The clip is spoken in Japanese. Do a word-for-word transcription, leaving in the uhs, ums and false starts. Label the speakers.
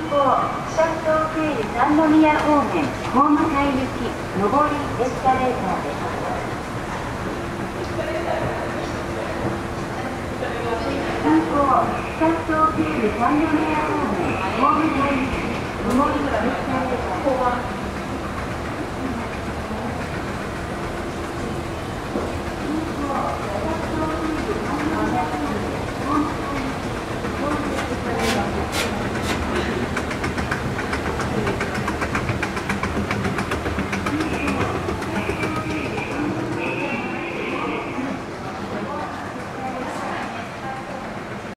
Speaker 1: 北東経由三宮方面ホーム階行き上りエスカレーターです。通行北東経由三宮方面ホーム階行き上りエスカレーターです。